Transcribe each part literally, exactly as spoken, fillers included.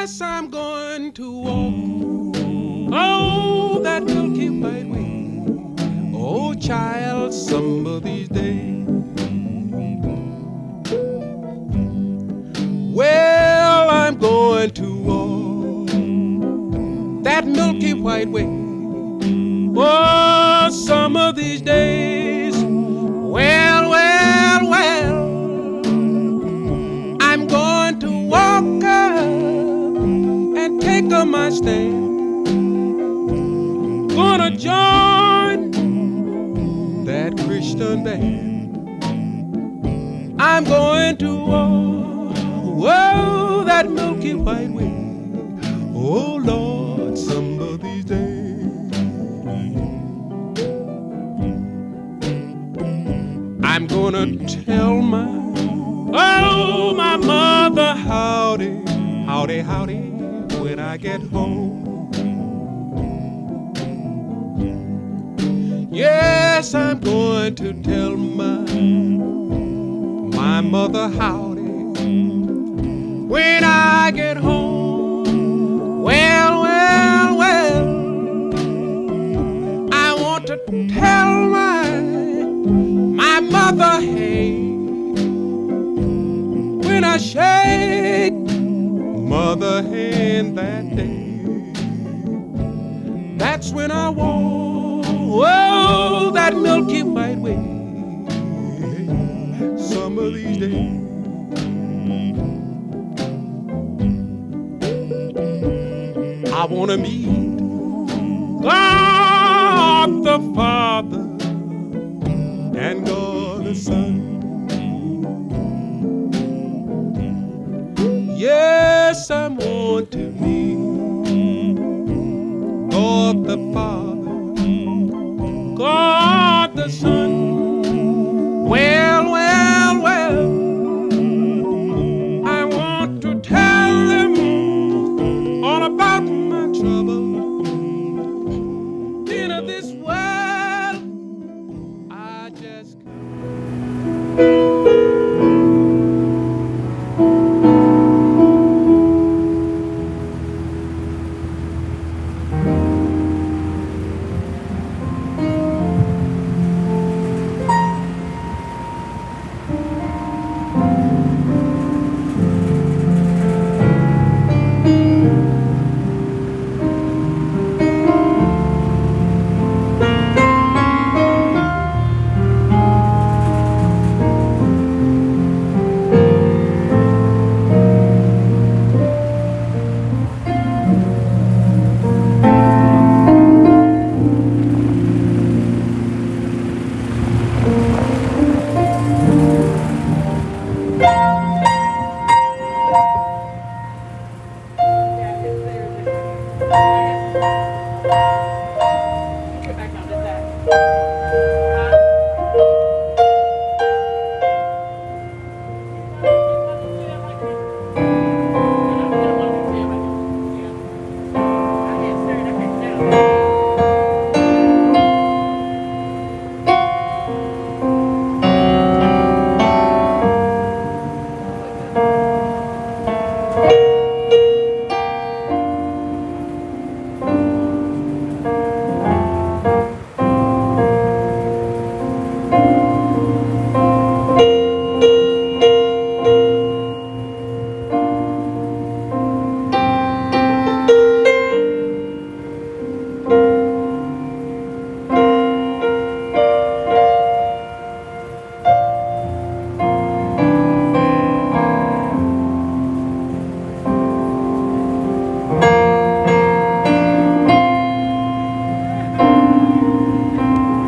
Yes, I'm going to walk, oh, that milky white way. Oh, child, some of these days. Well, I'm going to walk that milky white way. Oh, some of these days. Well, well, well, I'm going to walk up and take up my stand. Gonna join that Christian band. I'm going to walk, whoa, that milky white way. Oh, Lord, some of these days. I'm gonna tell my, oh, my mother, howdy, howdy, howdy, when I get home. Yes, I'm going to tell my, my mother, howdy, when I get home. Well, well, well, I want to tell my, my mother, hey, when I shake mother hand that day, that's when I walk, oh, that milky white way. Some of these days. I want to meet God the Father and God the Son. Yes, I want to meet God the Father, God the Son. Well, well, well, I want to tell them all about my trouble. In this world, I just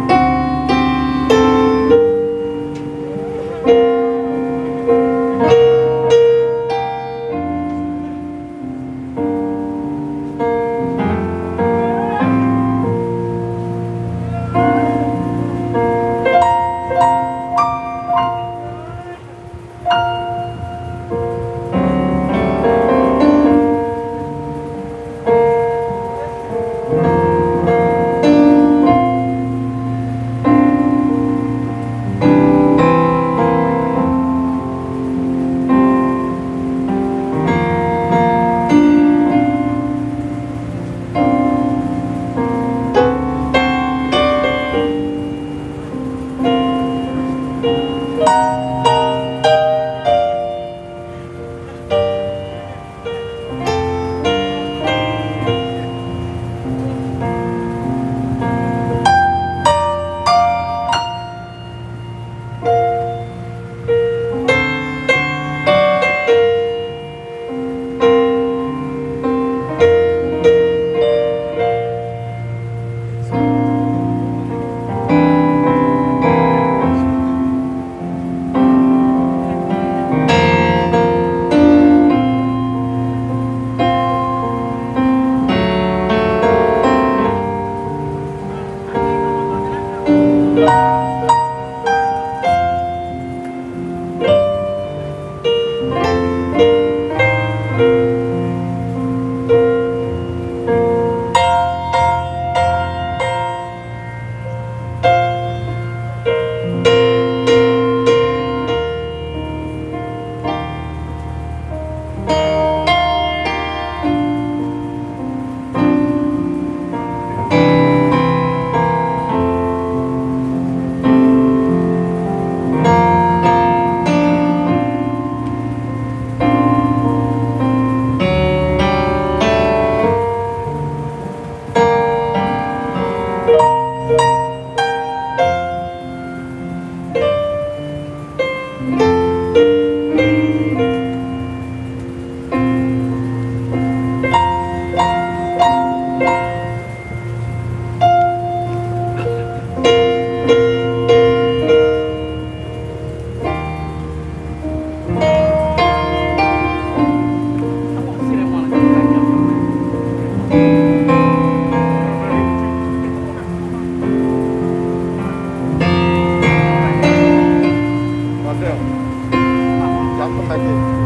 Thank you. Thank you.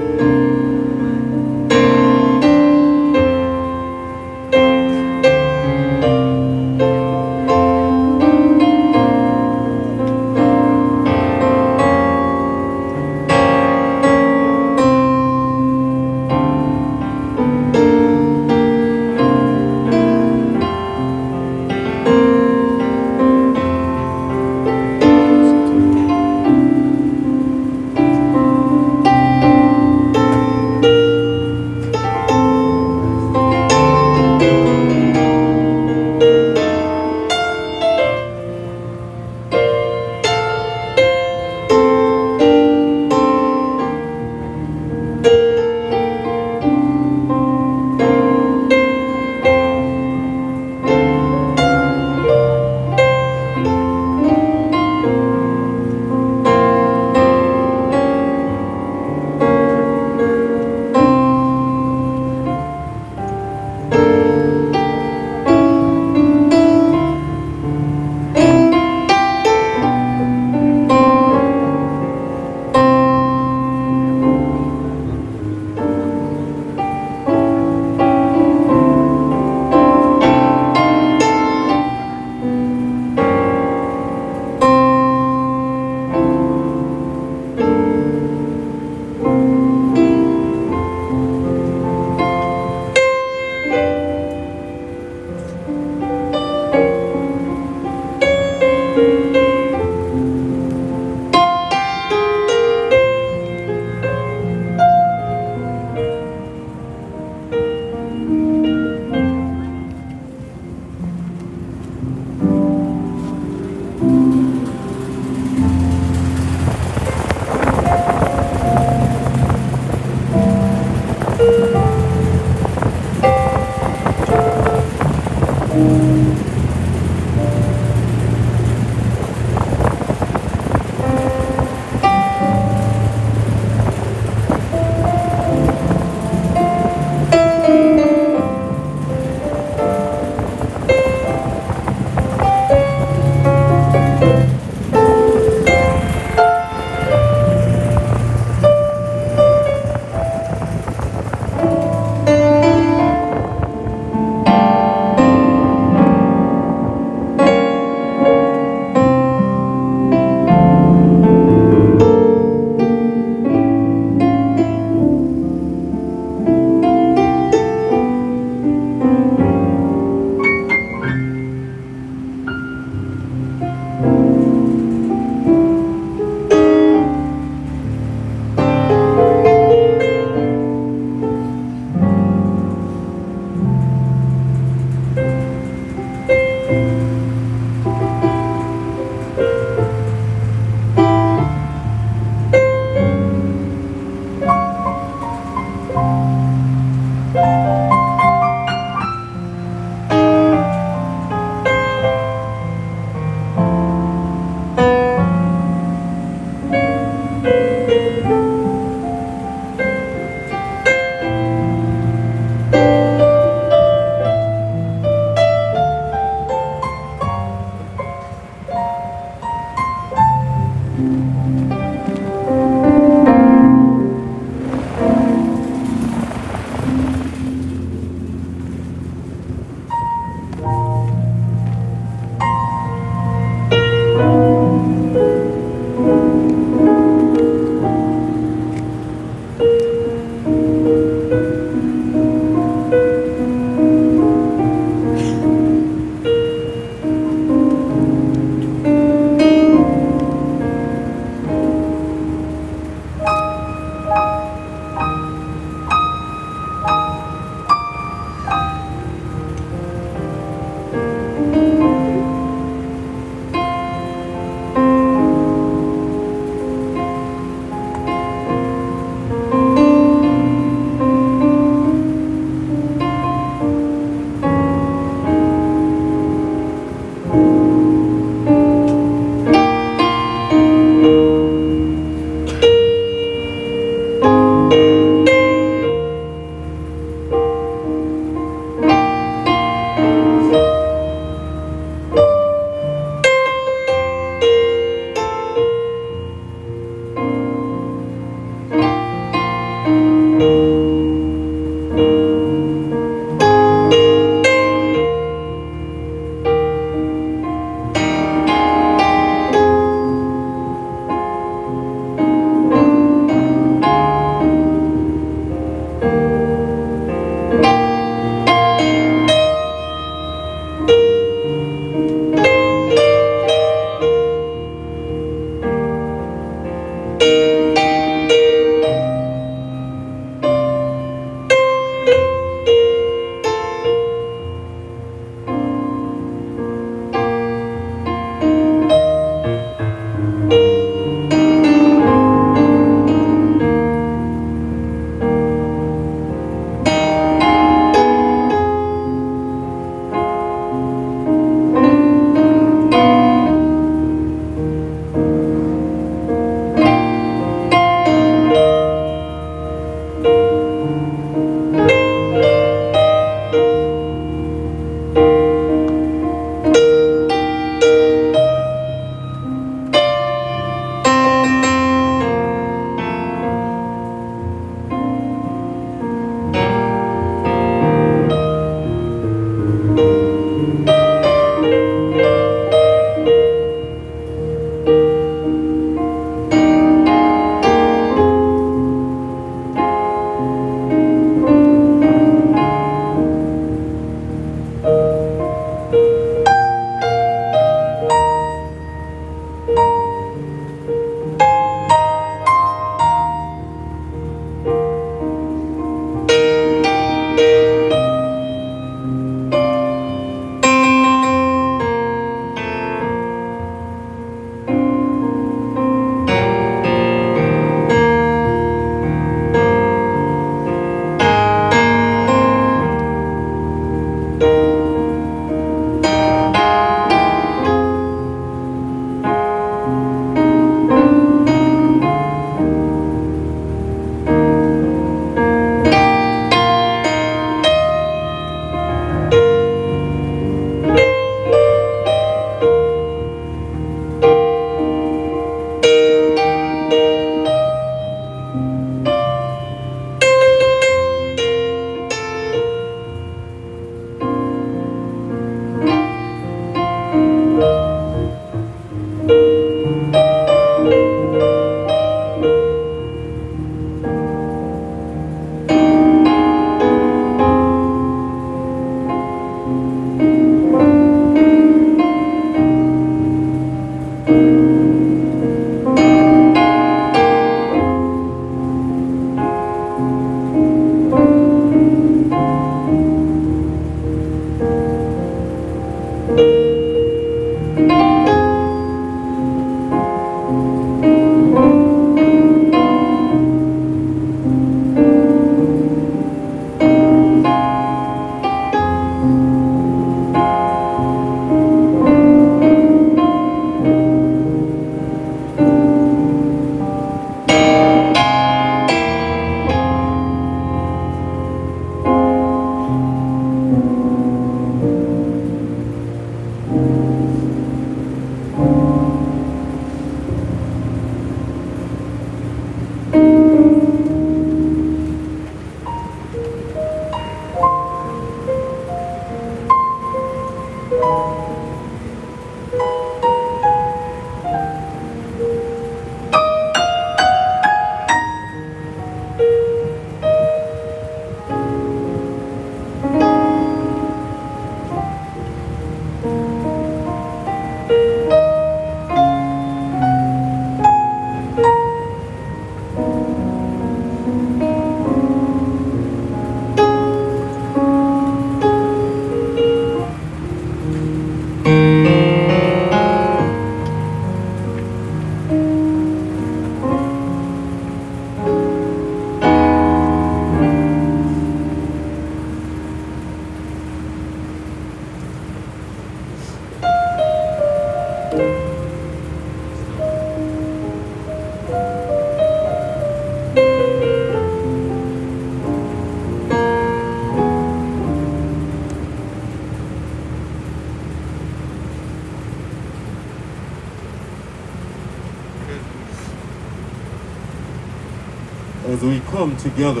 As we come together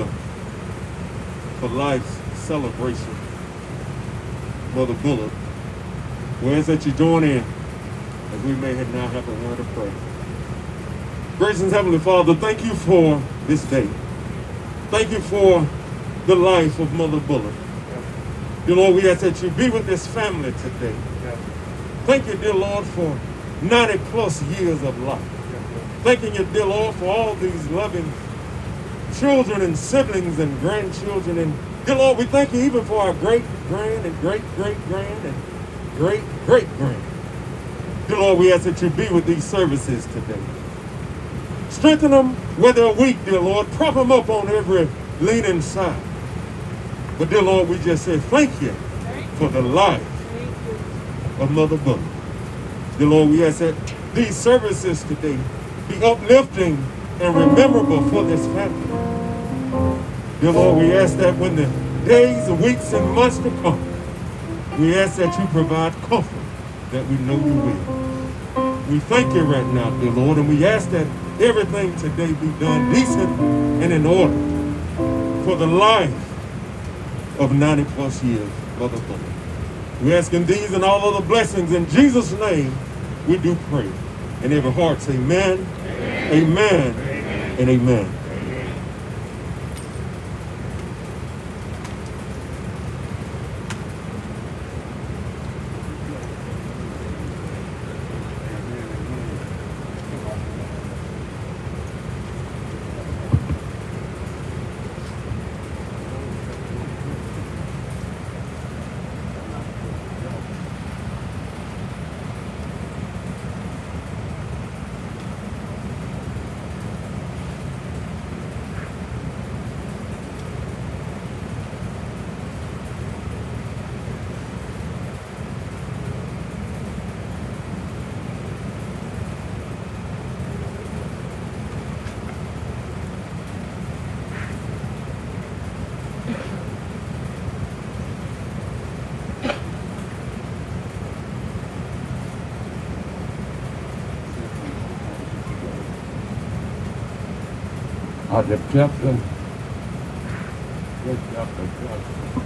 for life's celebration, Mother Bullard, we ask that you join in as we may now have a word of prayer. Gracious Heavenly Father, thank you for this day. Thank you for the life of Mother Bullard. Dear Lord, we ask that you be with this family today. Thank you, dear Lord, for ninety plus years of life. Thanking you, dear Lord, for all these loving children and siblings and grandchildren. And dear Lord, we thank you even for our great grand and great great grand and great great grand. Dear Lord, we ask that you be with these services today. Strengthen them where they're weak, dear Lord. Prop them up on every leaning side. But dear Lord, we just say thank you for the life of Mother Bullard. Dear Lord, we ask that these services today be uplifting and rememberable for this family. Dear Lord, we ask that when the days, weeks, and months to come, we ask that you provide comfort that we know you will. We thank you right now, dear Lord, and we ask that everything today be done decent and in order for the life of ninety plus years, Mother Bullard. We ask in these and all other blessings in Jesus' name we do pray. And every heart say amen, amen, amen, amen. And amen. Out of chapter, this chapter, chapter.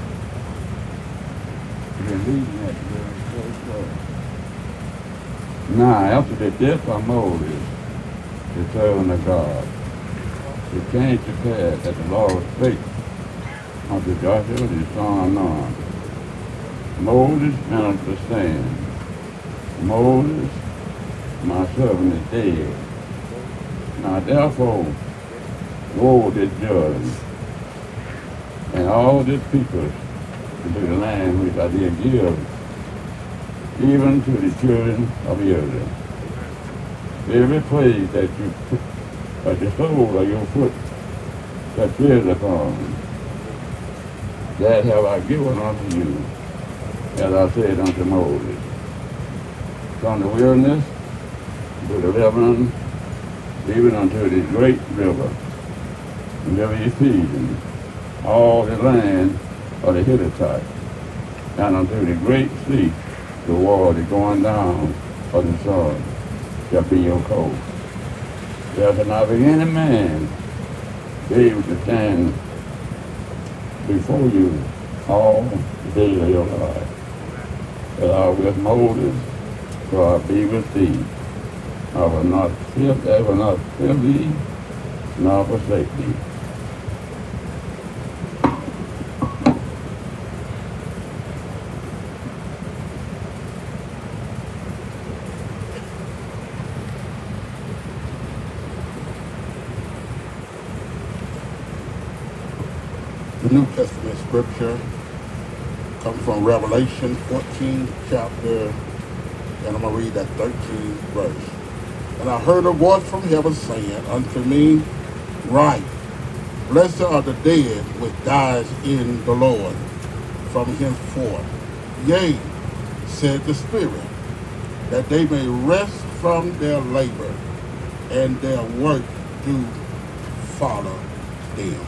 We're reading that very close. Now, after the death of Moses, the servant of God, it came to pass that the Lord spake unto Joshua the son of Nun. Moses answered, saying, Moses, my servant, is dead. Now therefore, go this Jordan, and all this people into the land which I did give even to the children of Israel. Every place that you put, at the sole of your foot, that tread upon, that have I given unto you, as I said unto Moses. From the wilderness to the Lebanon, even unto the great river, the river Ephesians, all the land of the Hittites, and unto the great sea, the water going down of the sun, shall be your coast. There shall not be any man be able to stand before you all the days of your life. But I was with Moses, so I'll be with thee. I will not fail, I will not fail thee, nor forsake thee. The New Testament scripture comes from Revelation fourteen chapter, and I'm going to read that thirteenth verse. And I heard a voice from heaven saying unto me, Write, blessed are the dead which dies in the Lord from henceforth. Yea, said the Spirit, that they may rest from their labor, and their work do follow them.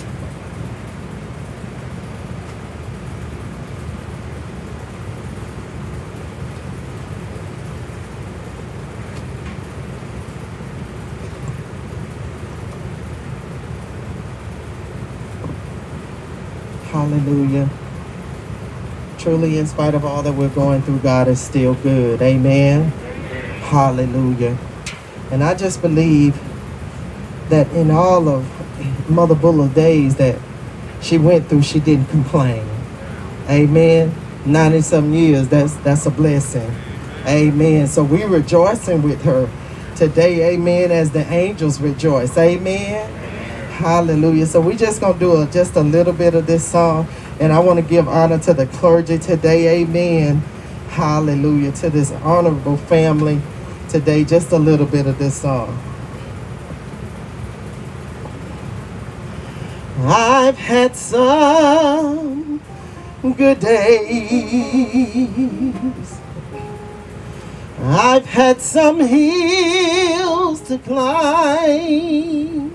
Hallelujah. Truly, in spite of all that we're going through, God is still good. Amen. Hallelujah. And I just believe that in all of Mother Bullard's days that she went through, she didn't complain. Amen. ninety-some years, that's, that's a blessing. Amen. So we're rejoicing with her today. Amen. As the angels rejoice. Amen. Hallelujah. So we're just going to do a, just a little bit of this song. And I want to give honor to the clergy today. Amen. Hallelujah. To this honorable family today. Just a little bit of this song. I've had some good days. I've had some hills to climb.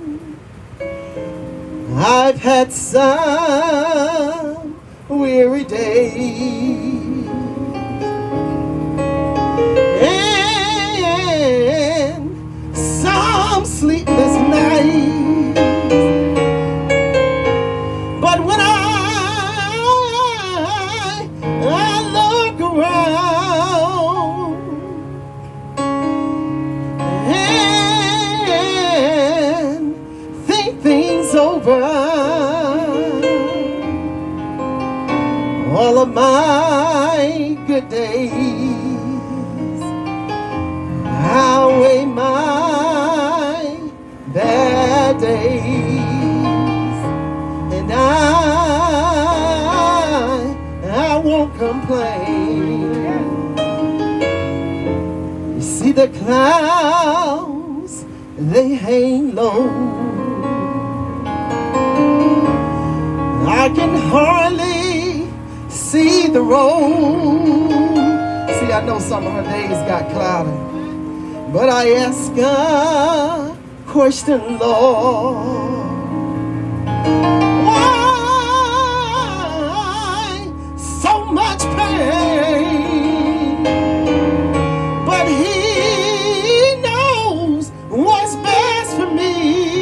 I've had some weary days and some sleepless nights. But when I, I look around and think things over, all of my good days outweigh my bad days, and I, I won't complain. You see the clouds, they hang low. I can hardly see the road. See, I know some of her days got cloudy, but I ask a question, Lord. Why so much pain? But He knows what's best for me.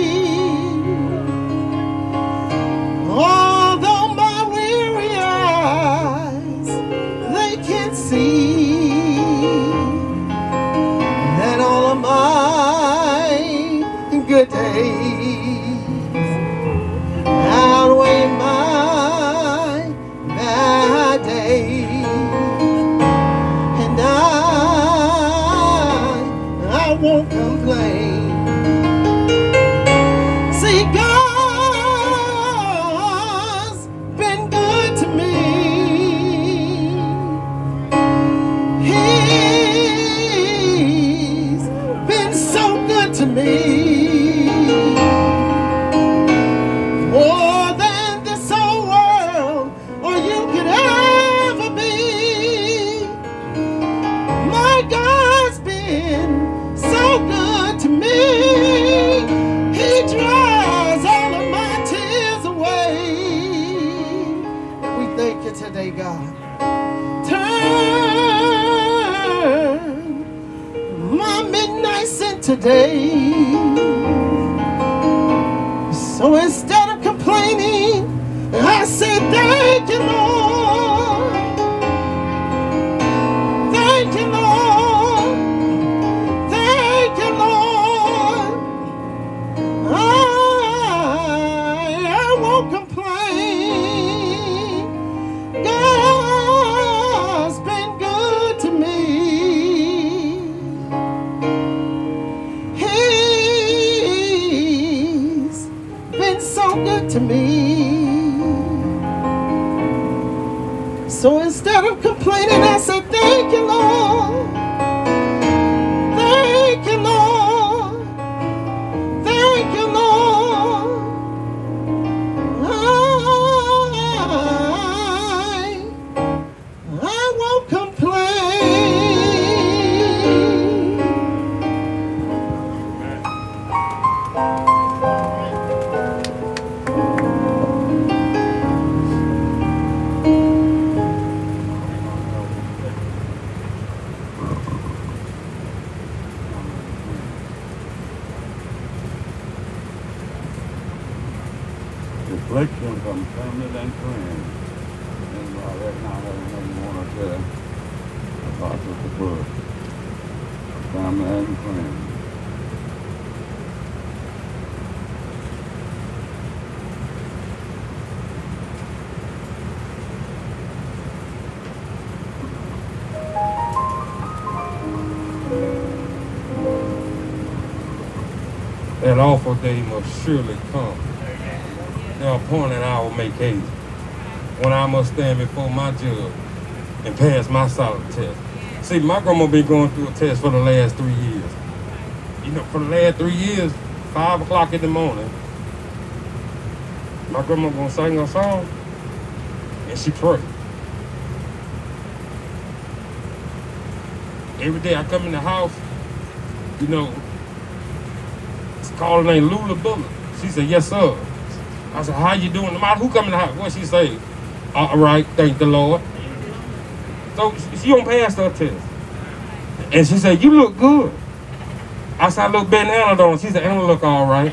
Although my weary eyes, they can't see that all of my good days outweigh my bad days, and I, I won't complain. See, God's been good to me. been so good to me. He dries all of my tears away. And we thank you today, God. Turn my midnight sin today. So instead of complaining, I say thank you, Lord. Thank you, Lord. Thank you, Lord. I, I won't complain. God's been good to me. He's been so good to me. So instead of complaining, I say thank you, Lord. Thank you, Lord. Thank you, Lord. I, I won't complain. Reflection from family and friends. And I reckon I have another one or two about the book. Family and friends. That awful day must surely come. The appointed hour make haste, when I must stand before my judge and pass my solid test. See, my grandma been going through a test for the last three years. You know, for the last three years, five o'clock in the morning, my grandma gonna sing her song, and she pray. Every day I come in the house, you know, it's called her name Lula Bullard. She said, yes, sir. I said, how you doing? No matter who come in the house, what she say? All right, thank the Lord. So she don't pass her test. And she said, you look good. I said, I look better than Anna, don't. She said, Anna look all right.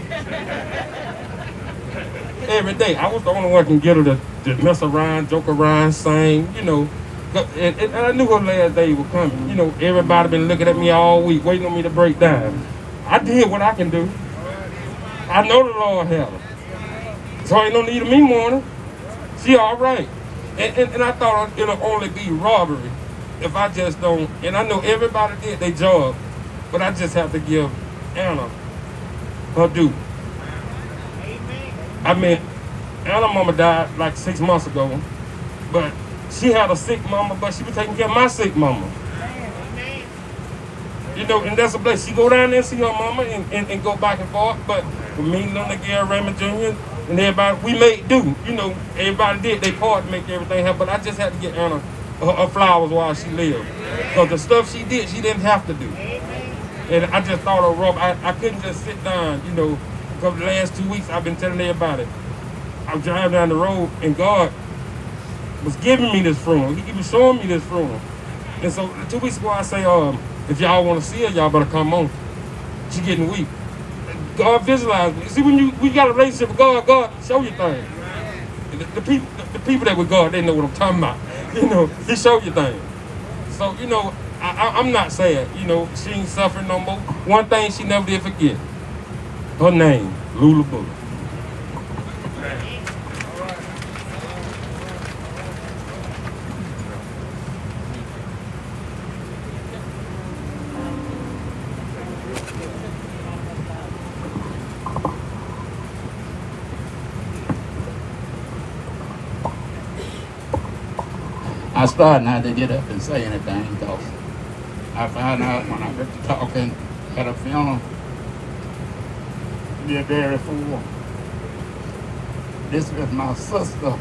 Every day, I was the only one can get her to, to mess around, joke around, sing, you know. And, and I knew her last day was coming. You know, everybody been looking at me all week, waiting on me to break down. I did what I can do. I know the Lord help her. So ain't no need of me mourning. She all right. And, and, and I thought it'll only be robbery if I just don't, and I know everybody did their job, but I just have to give Anna her due. I mean, Anna mama died like six months ago, but she had a sick mama, but she was taking care of my sick mama. You know, and that's a place. She go down there and see her mama and, and, and go back and forth, but with me, Luna, Gary, Raymond Junior, and everybody, we made do. You know, everybody did their part to make everything happen, but I just had to get Anna her, her flowers while she lived. Because the stuff she did, she didn't have to do. And I just thought of Rob, I, I couldn't just sit down, you know, because the last two weeks I've been telling everybody. I was driving down the road and God was giving me this funeral. He was showing me this funeral. And so two weeks ago I say, um, if y'all want to see her, y'all better come on. She getting weak. God visualized me. See, when you we got a relationship with God, God show you things. The, the people, the, the people that with God, they know what I'm talking about. You know, He show you things. So you know, I, I, I'm not sad. You know, she ain't suffering no more. One thing she never did forget: her name, Lula Bullard. I started not to get up and say anything because I found out when I got to talking at a funeral, be very full. This was my sister.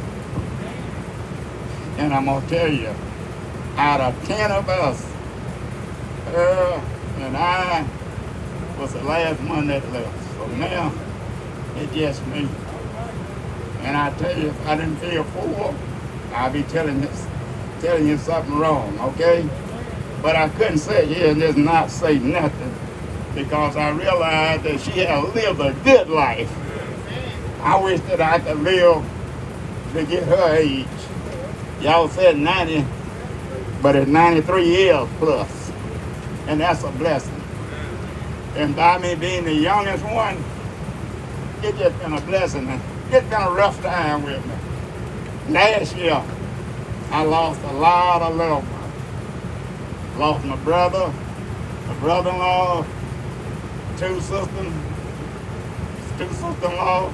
And I'm going to tell you, out of ten of us, her And I was the last one that left. So now, it's just me. And I tell you, if I didn't feel full, I'll be telling you, telling you something wrong, okay? But I couldn't sit here and just not say nothing because I realized that she had lived a good life. I wish that I could live to get her age. Y'all said ninety, but it's ninety-three years plus, and that's a blessing. And by me being the youngest one, it's just been a blessing. It's been a rough time with me. Last year, I lost a lot of loved ones. Lost my brother, my brother-in-law, two sisters, two sister-in-law,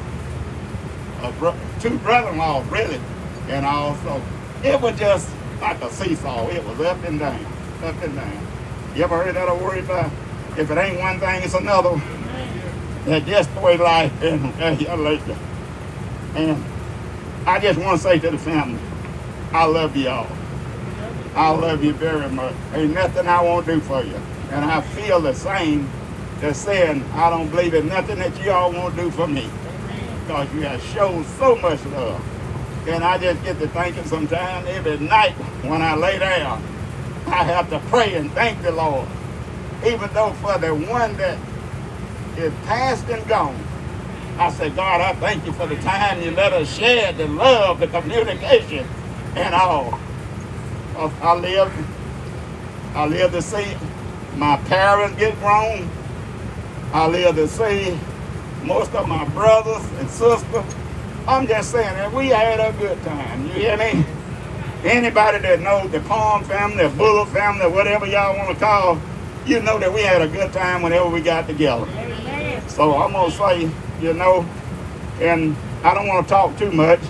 a bro two brother-in-laws, really. And also, it was just like a seesaw. It was up and down, up and down. You ever heard that old word about, if it ain't one thing, it's another? That's just the way life is here lately. And I just want to say to the family, I love you all. I love you very much. Ain't nothing I won't do for you. And I feel the same as saying I don't believe in nothing that you all won't do for me. Because you have shown so much love. And I just get to thinking sometimes every night when I lay down, I have to pray and thank the Lord. Even though for the one that is past and gone, I say, God, I thank you for the time you let us share the love, the communication, and all. I lived, I lived to see my parents get grown. I lived to see most of my brothers and sisters. I'm just saying that we had a good time. You hear me? Anybody that knows the Palm family, the Bullard family, whatever y'all want to call, you know that we had a good time whenever we got together. So I'm going to say, you know, and I don't want to talk too much.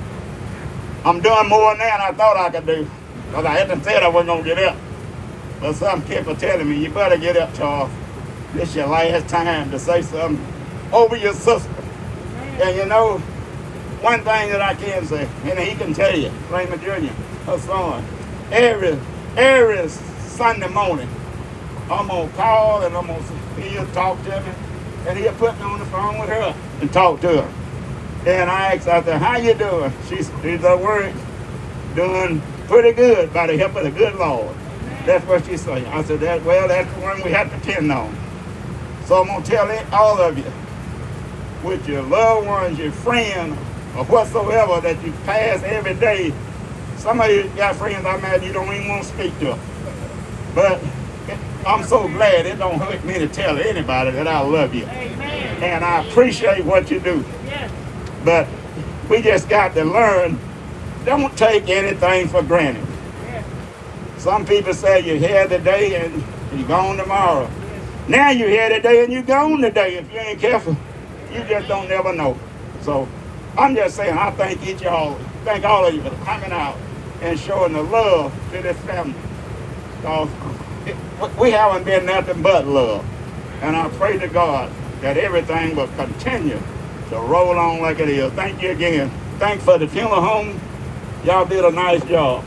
I'm doing more now than I thought I could do. Because I hadn't said I wasn't going to get up. But some people telling me, you better get up, Charles. This is your last time to say something over your sister. And you know, one thing that I can say, and he can tell you, Raymond Junior, her son, every, every Sunday morning, I'm going to call and I'm going to, he'll talk to me, and he'll put me on the phone with her and talk to her. And I asked her, how you doing? She's, she's at work, doing pretty good by the help of the good Lord. That's what she said. I said, that, well, that's the one we have to depend on. So I'm going to tell it, all of you, with your loved ones, your friends, or whatsoever that you pass every day. Some of you got friends I met you don't even want to speak to. But I'm so glad it don't hurt me to tell anybody that I love you. Amen. And I appreciate what you do. Yes. But we just got to learn, don't take anything for granted. Yes. Some people say you're here today and you're gone tomorrow. Yes. Now you're here today and you're gone today. If you ain't careful, you just don't never know. So I'm just saying, I thank each of y'all, thank all of you for coming out and showing the love to this family. Because we haven't been nothing but love. And I pray to God that everything will continue to roll on like it is. Thank you again. Thanks for the funeral home. Y'all did a nice job.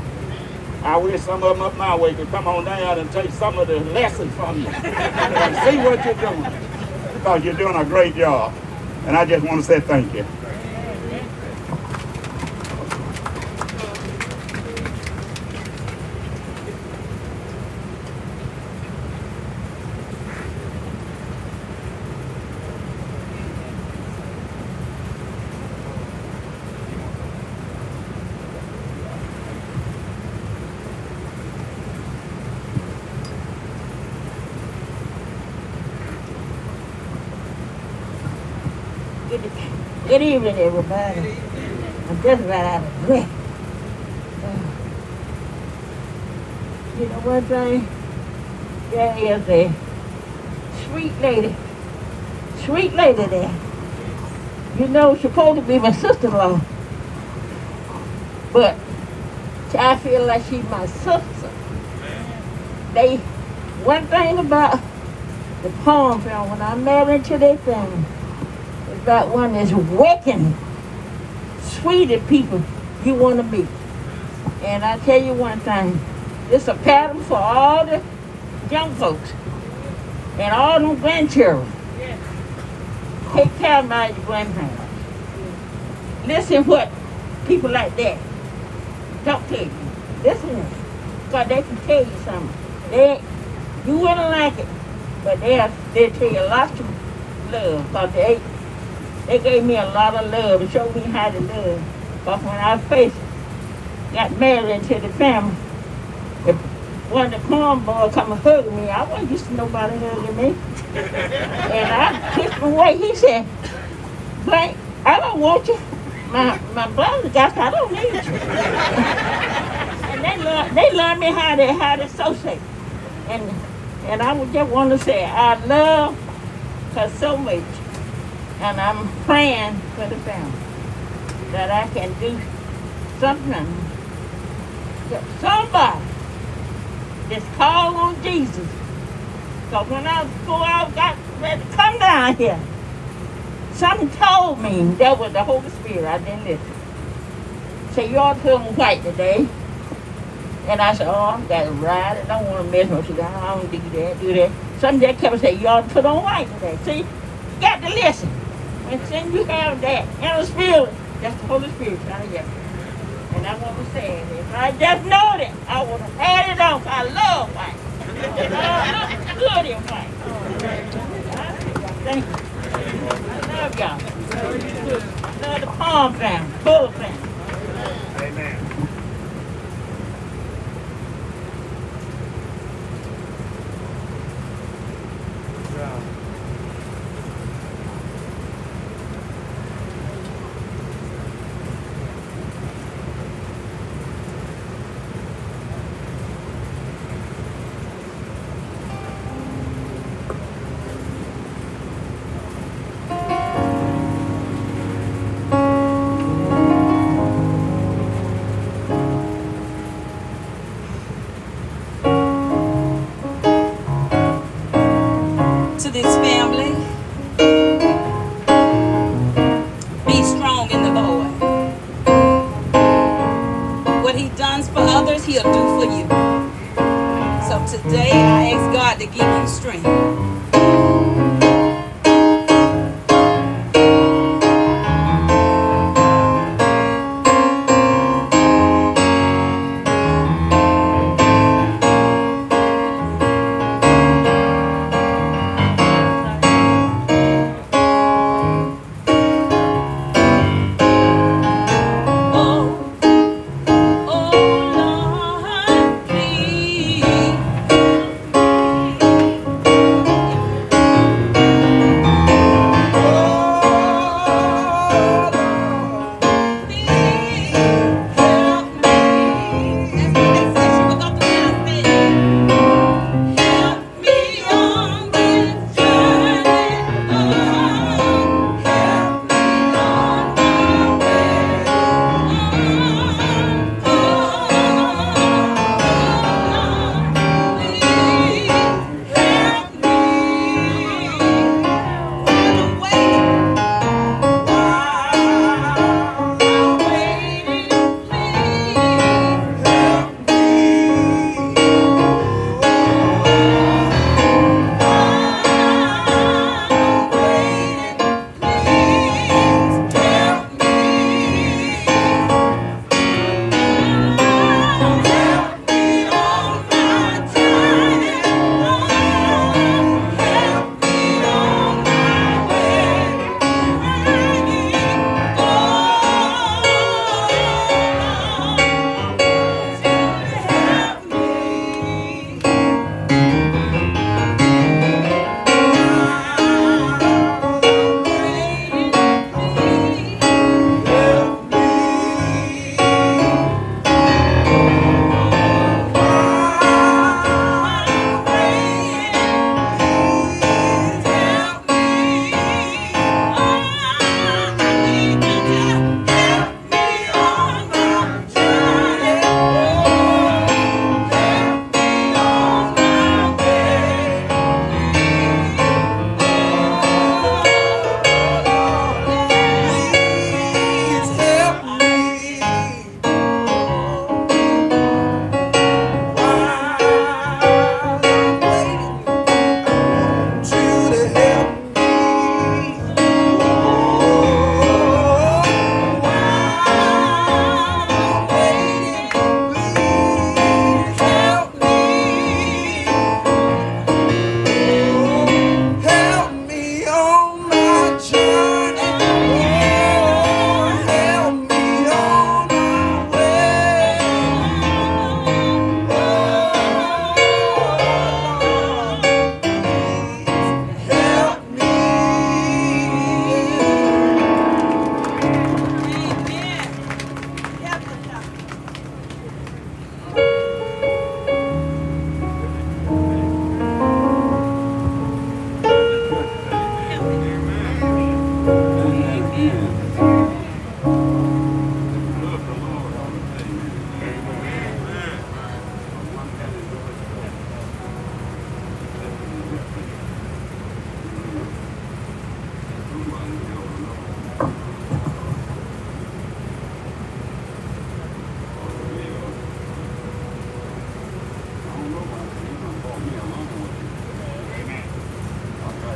I wish some of them up my way could come on down and take some of the lessons from you and see what you're doing. Because you're doing a great job. And I just want to say thank you. Good evening, everybody. I'm just about out of breath. Uh, you know one thing? There is a sweet lady, sweet lady there. You know, she's supposed to be my sister-in-law. But I feel like she's my sister. They, one thing about the Palm family, when I'm married to their family, that one is wicked, sweeter people you want to meet. And I tell you one thing, it's a pattern for all the young folks. and all them grandchildren. Take care of my grandparents. Listen what people like that talk to you. Listen, because they can tell you something. They, you wouldn't like it, but they'll, they'll tell you a lot of love, because they, they gave me a lot of love and showed me how to love. Because when I first got married into the family, the, one of the corn boys come and hug me. I wasn't used to nobody hugging me. And I pushed him away. He said, "Blank, I don't want you. My my brother got you. I don't need you." And they learned they learned me how to how to associate. And and I would just want to say I love her so much. And I'm praying for the family that I can do something. Somebody just call on Jesus. Because when I was before I got ready to come down here, something told me that was the Holy Spirit. I didn't listen. Say, you ought to put on white today. And I said, oh, I've got to ride. I don't want to mess with you. I don't do that, do that. Something just kept saying, you ought to put on white today. See, you got to listen. And since you have that inner spirit, that's the Holy Spirit trying to get you. And I want to say it. If I just know that, I would have had it on. I love white. I love good in white. Thank you. I love y'all. I love the Palm family, Bullard family. Amen. To this family, be strong in the Lord. What he does for others, he'll do for you. So today I ask God to give you strength.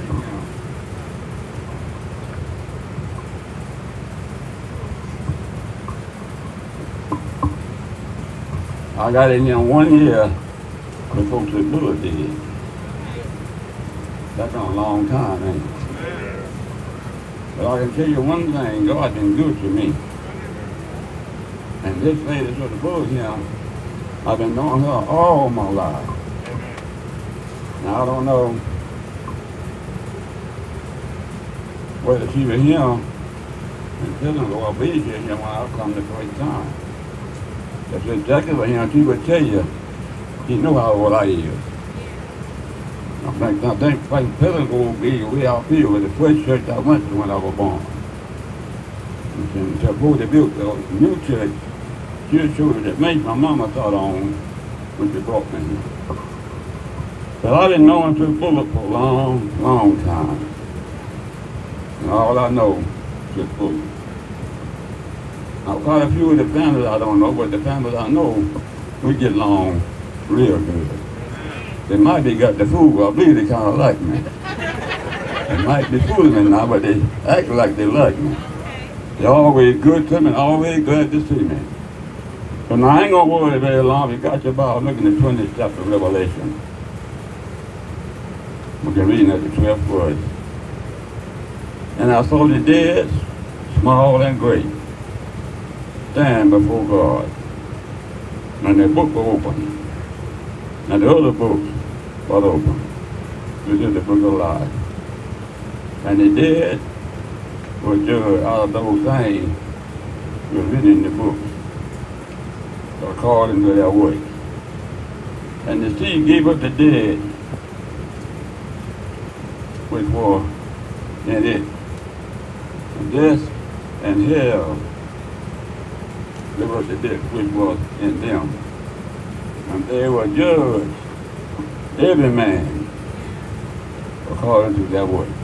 I got in here one year before the Bullard did. That's been a long time, ain't it? But I can tell you one thing, God's been good to me. And this lady to the Bullard here, I've been knowing her all my life. Now I don't know whether she was here and didn't or be here when I come the first time. That's exactly what him. She would tell you, he know how old I is. I think, I think Saint Peter's going to be way out here with the first church I went to when I was born. And before they built the new church, she showed that made my mama thought on when she brought me here. But I've been knowing through Bullard for a long, long time. And all I know is Bullard. Now, quite a few of the families I don't know, but the families I know, we get along real good. They might be got the food, but I believe they kind of like me. They might be fooling me now, but they act like they like me. They're always good to me and always glad to see me. But now I ain't gonna worry very long. You got your Bible looking at the twentieth chapter of Revelation. We can read at the twelfth verse. And I saw the dead, small and great, stand before God. And the book was open. And the other books was open. This is the book of life. And the dead were judged out of those things that were written in the book, according to their works. And the sea gave up the dead which were in it. And death and hell gave up the death which was in them. And they were judged, every man, according to their work.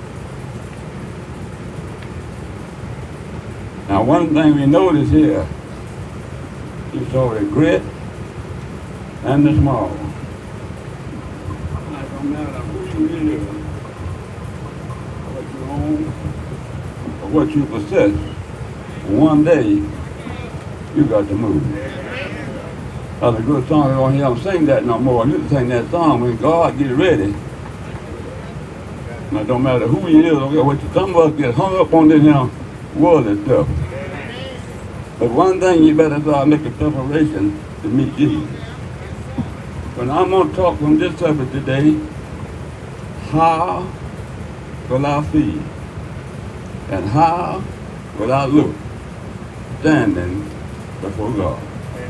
Now, one thing we notice here, you saw the great and the small. It don't matter who you is, what you own, or what you possess. One day, you got to move. That's a good song. I don't hear them sing that no more. You can sing that song when God get ready. Now, it don't matter who you is, don't care what you, some of us get hung up on this here worldly stuff. But one thing you better start making preparation to meet Jesus. But I'm going to talk from this subject today, how will I feel? And how will I look standing before God?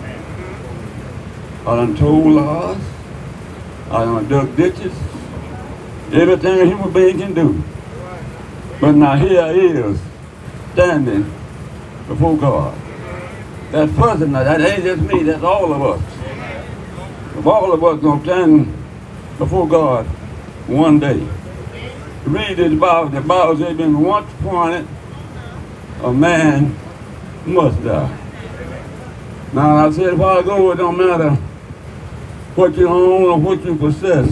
I done told lies, I done dug ditches, everything a human being can do. But now here I is, standing before God. That person, that ain't just me, that's all of us. If all of us gonna stand before God one day. Read this Bible, the Bible says been once appointed, a man must die. Now I said a while ago, it don't matter what you own or what you possess.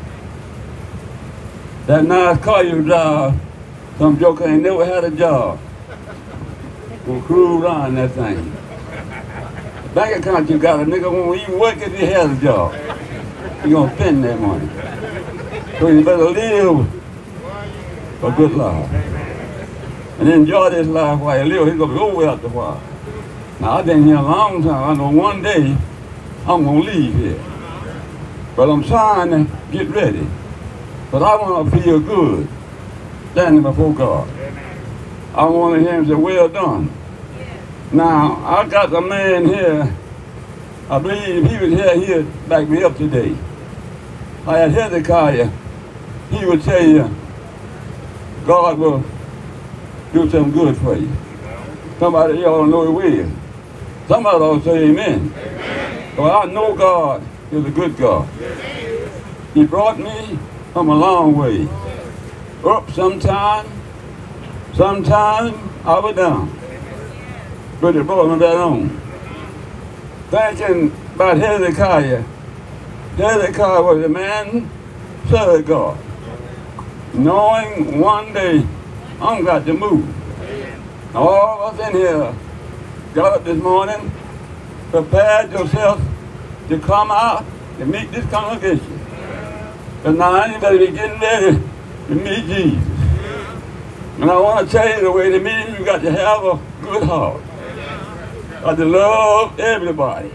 That nice car you drive, some joker ain't never had a job. Will cruise around that thing. Bank account you got, a nigga won't even work if he has a job. He gonna spend that money. So you better live a good life. And enjoy this life while you live. He's gonna be over after a while. Now I've been here a long time. I know one day I'm gonna leave here. But I'm trying to get ready. But I want to feel good standing before God. I want to hear him say, well done. Now, I got a man here, I believe he was here, he would back me up today. I had Hezekiah, he would tell you, God will do something good for you. Somebody y'all know it will. Somebody ought to say amen. amen. Well, I know God is a good God. He brought me from a long way. Up sometime, sometime I was down. But he brought me back on. Thinking about Hezekiah. Hezekiah was a man, served God. knowing one day I'm got to move. All of us in here got up this morning, prepared yourself to come out and meet this congregation. And now you better be getting ready to meet Jesus. And I want to tell you the way to meet him, you got to have a good heart. You got to love everybody.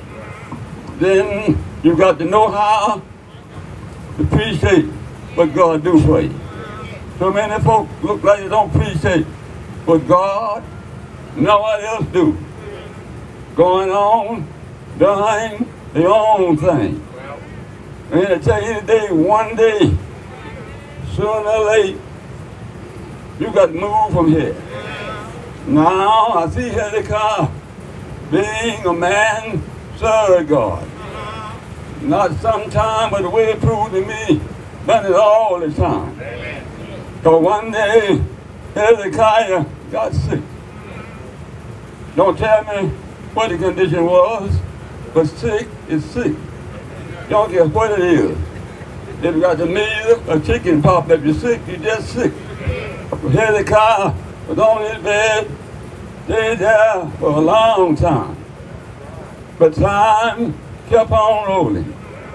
Then you got to know how to appreciate what God do for you. So many folks look like they don't appreciate what God, nobody else do. Going on, doing their own thing. And I tell you today, one day, sooner or later, you got to move from here. Now, I see Hezekiah being a man, serve God. Not sometime, but the way it proved to me, done it all the time. Because one day, Hezekiah got sick. Don't tell me what the condition was, but sick is sick. You don't care what it is. If you got the measles, a chicken pop, if you're sick, you're just sick. Hezekiah was on his bed, stayed there for a long time. But time kept on rolling.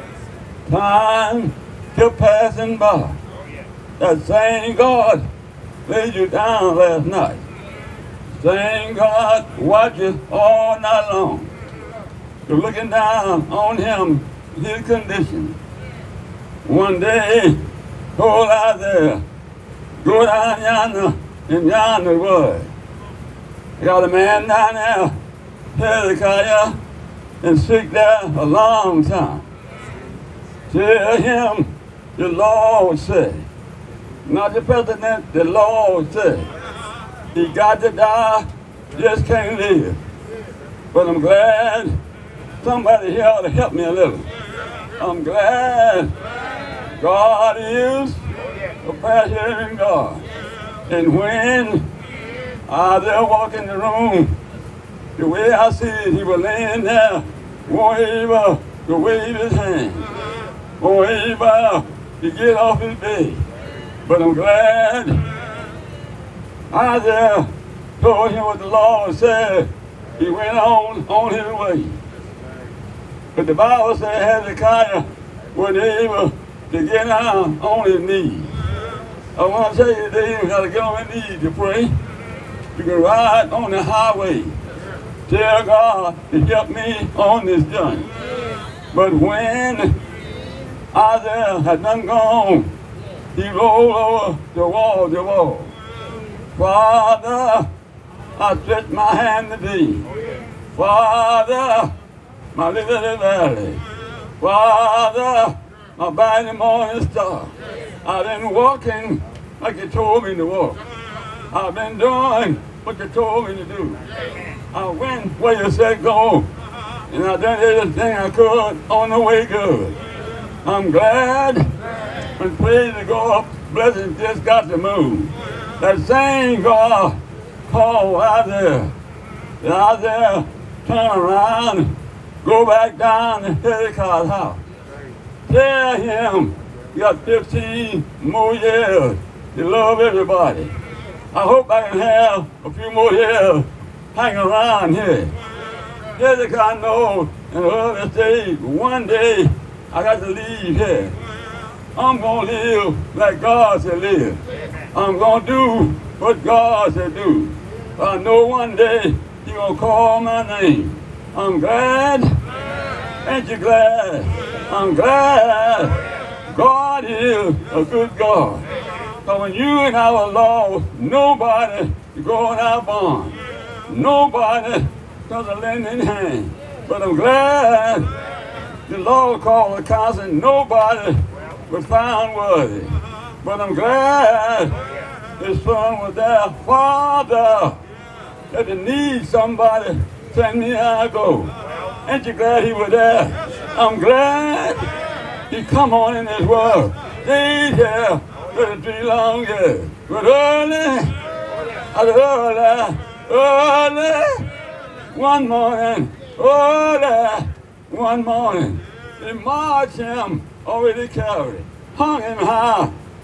Time kept passing by. That same God laid you down last night. Same God watches all night long. You're looking down on him, his condition. One day, go out there, go down yonder, in yonder wood. You got a man down there, Hezekiah, and sick there a long time. Tell him the Lord said, not the president, the Lord said, he got to die, just can't live. But I'm glad somebody here ought to help me a little. I'm glad God is a passionate God. And when I there walk in the room, the way I see it, he was laying there, won't able to wave his hand, won't able to get off his bed. But I'm glad I there told him what the Lord said. He went on on his way. But the Bible said Hezekiah was able to get down on his knees. I want to tell you today, you got to get on your knees to pray. You can ride on the highway. Tell God to help me on this journey. But when Isaiah had done gone, he rolled over the wall, the wall. Father, I stretch my hand to thee. Father, my little valley. Father, my bright morning star. I've been walking like you told me to walk. I've been doing what you told me to do. I went where you said go, and I done everything I could on the way good. I'm glad when Plezy go up, blessings just got to move. That same God called out there, out there, turn around, go back down to Hezekiah's house. Tell him you got fifteen more years to love everybody. I hope I can have a few more years hang around here. Hezekiah knows in the early stage, one day I got to leave here. I'm going to live like God said live. I'm going to do what God said do. I know one day He's going to call my name. I'm glad. Ain't you glad? I'm glad. God is a good God. So when you and I were lost, nobody going out bond. Nobody does a lending hand. But I'm glad the Lord called the council. Nobody was found worthy. But I'm glad his son was there. Father, if you need somebody, send me, I go. Ain't you glad he was there? I'm glad he come on in this world. Stayed here for the three long years. But early, I said early, early, one morning, early, one morning, they marched him, already carried, hung him high,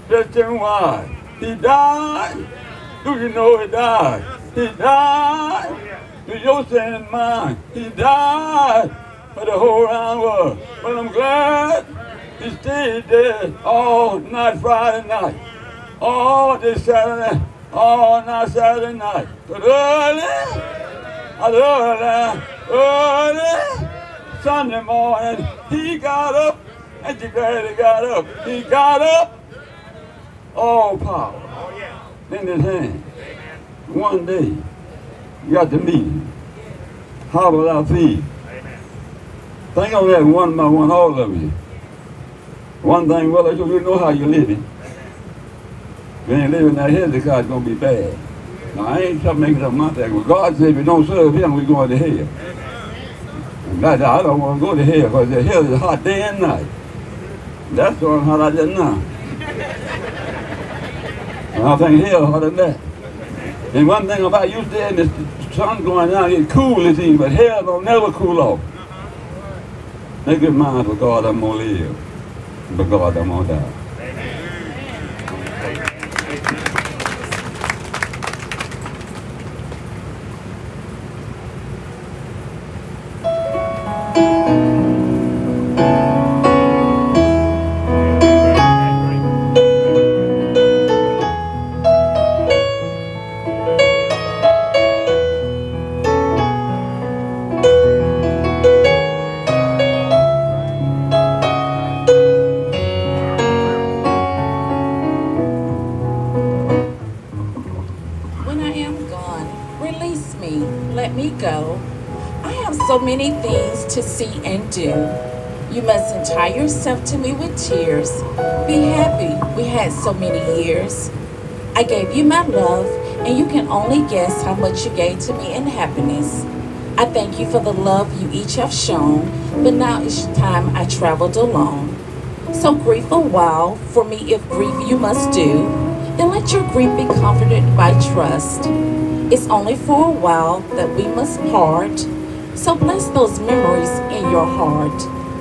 Just tell me why. He died. Do you know he died? He died. To your sin and mine. He died for the whole round world. But I'm glad he stayed dead all night Friday night. All this Saturday, all night Saturday night. But early, early, early, Sunday morning, he got up. Ain't you glad he got up? He got up. All power in his hand. One day, you got to meet him. How will I feel? Think of that one by one, all of you. One thing, well, you know how you're living. You ain't living out here, the God's going to be bad. Now, I ain't trying to make it up my thing. Well, God said if you don't serve him, we're going to hell. And that, I don't want to go to hell because the hell is hot day and night. That's the one hot out there now. And I think hell hotter than that. And one thing about you staying, the sun going down, it's cool as easy, but hell don't never cool off. Make your mind for God, I'm going to live. For God, I'm going to die. So many things to see and do. You mustn't tie yourself to me with tears. Be happy, we had so many years. I gave you my love, and you can only guess how much you gave to me in happiness. I thank you for the love you each have shown, but now it's time I traveled alone. So grieve a while, for me if grief you must do, then let your grief be comforted by trust. It's only for a while that we must part, so bless those memories in your heart.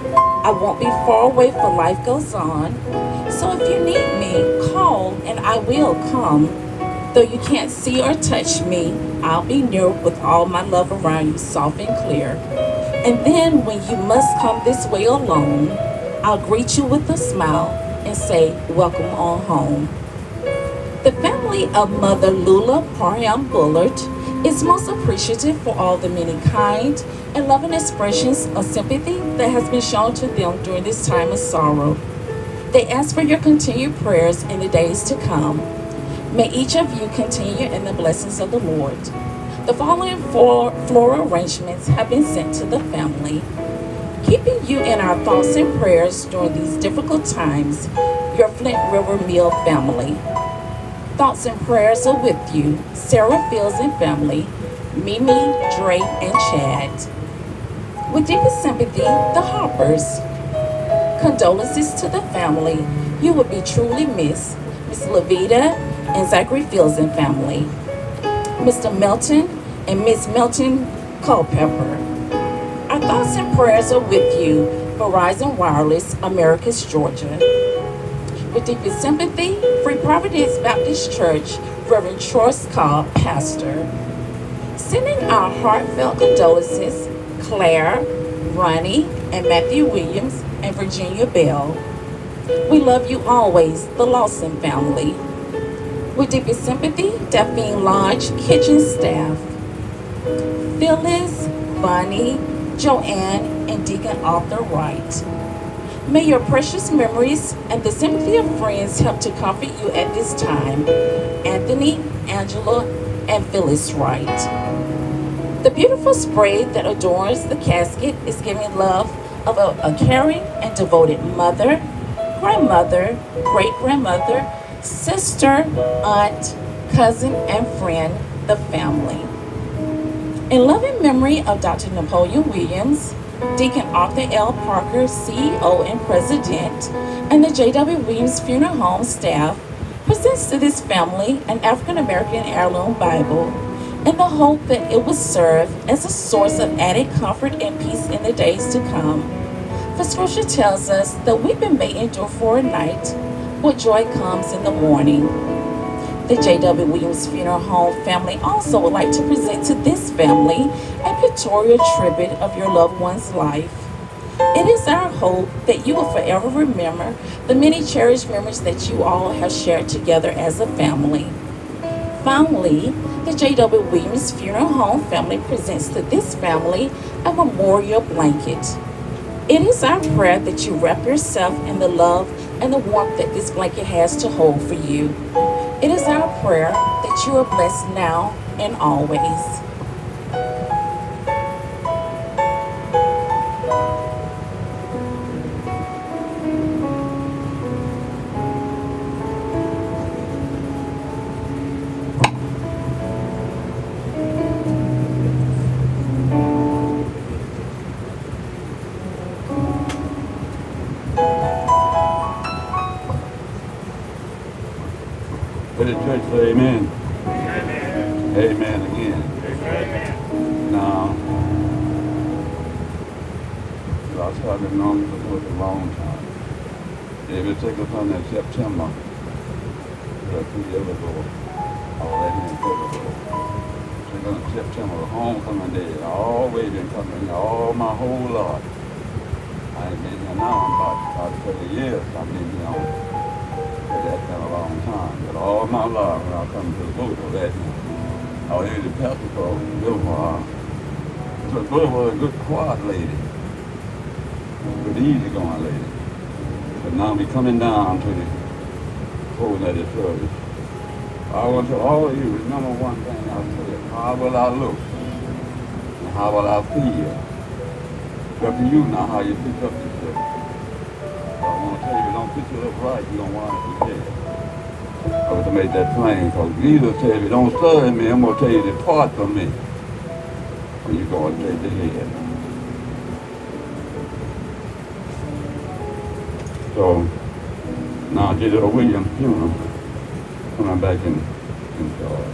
I won't be far away for life goes on. So if you need me, call and I will come. Though you can't see or touch me, I'll be near with all my love around you, soft and clear. And then when you must come this way alone, I'll greet you with a smile and say, welcome on home. The family of Mother Lula Parham Bullard is most appreciative for all the many kind and loving expressions of sympathy that has been shown to them during this time of sorrow. They ask for your continued prayers in the days to come. May each of you continue in the blessings of the Lord. The following four floral arrangements have been sent to the family. Keeping you in our thoughts and prayers during these difficult times, your Flint River Mill family. Thoughts and prayers are with you, Sarah Fields and family, Mimi, Dre, and Chad. With deepest sympathy, the Harpers. Condolences to the family. You will be truly missed, Miss Levita and Zachary Fields and family. Mister Melton and Miss Melton Culpepper. Our thoughts and prayers are with you, Verizon Wireless, Americus, Georgia. With deepest sympathy, Free Providence Baptist Church, Reverend Cobb, pastor. Sending our heartfelt condolences, Claire, Ronnie, and Matthew Williams, and Virginia Bell. We love you always, the Lawson family. With deepest sympathy, Daphne Lodge kitchen staff. Phyllis, Bonnie, Joanne, and Deacon Arthur Wright. May your precious memories and the sympathy of friends help to comfort you at this time. Anthony, Angela, and Phyllis Wright. The beautiful spray that adorns the casket is giving love of a, a caring and devoted mother, grandmother, great-grandmother, sister, aunt, cousin, and friend, the family. In loving memory of Doctor Napoleon Williams, Deacon Arthur L. Parker, C E O and President, and the J W Williams Funeral Home staff, presents to this family an African-American heirloom Bible in the hope that it will serve as a source of added comfort and peace in the days to come. For Scripture tells us that weeping may endure for a night, where joy comes in the morning. The J W Williams Funeral Home family also would like to present to this family a pictorial tribute of your loved one's life. It is our hope that you will forever remember the many cherished memories that you all have shared together as a family. Finally, the J W Williams Funeral Home family presents to this family a memorial blanket. It is our prayer that you wrap yourself in the love and the warmth that this blanket has to hold for you. It is our prayer that you are blessed now and always. Let the church say amen. Amen. Amen again. Amen. Now, I started knowing this for a long time. It will take us on that September, uh, two years ago, all that in February. Take on September, the homecoming day. I always been coming here all my whole life. I ain't been here now in about, about thirty years. I've been here on. That's been a long time, but all my life when I come to the boat, that I was in the pastor for a little while. So the boat was a good, quiet lady, good, easy-going lady. But now we coming down to the holding of the service. I want to all of you remember one thing I said: how will I look, and how will I feel? It's up to you now how you pick up yourself. I want to tell you, if you don't pick it up right, you don't want to be dead. I want to make that plain, because Jesus said, if you don't serve me, I'm going to tell you to depart from me. When you go and take the head. So, now J W Williams funeral, coming back in, in charge.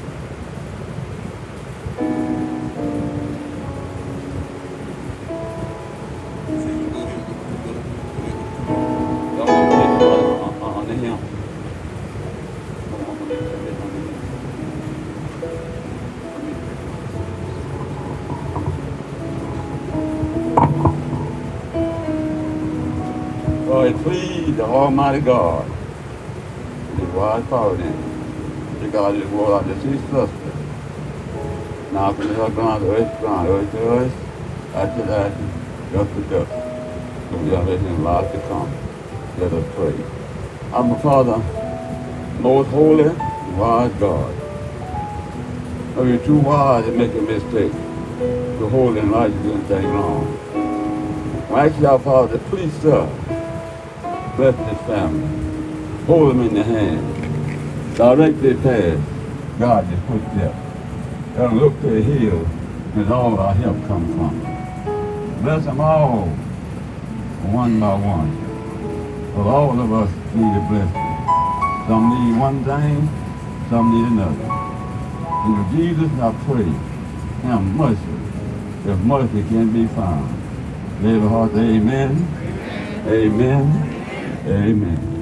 So it pleased the Almighty God, His wise providence, the God that rolled out the sea substance. Now from the ground to earth, ground, earth to earth, ashes to ashes, dust to dust. So we are living life to come. Let us pray. Our Father, most holy and wise God, are you too wise to make a mistake, to hold in life doing things wrong? I ask you, our Father, please, sir, bless this family. Hold them in the hand. Direct their path. God their footsteps. Let them look to the hills and all our help come from. Bless them all, one by one. For all of us need a blessing. Some need one thing, some need another. And to Jesus I pray, have mercy, if mercy can be found. Let every heart say amen, amen, amen. Amen.